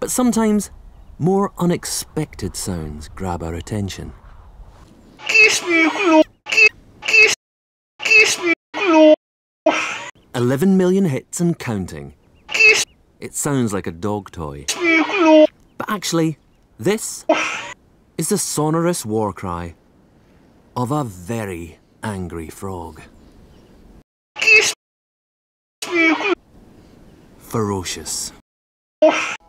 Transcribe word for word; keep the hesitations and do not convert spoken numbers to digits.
But sometimes more unexpected sounds grab our attention. Eleven million hits and counting. It sounds like a dog toy. But actually, this is the sonorous war cry of a very angry frog. Ferocious.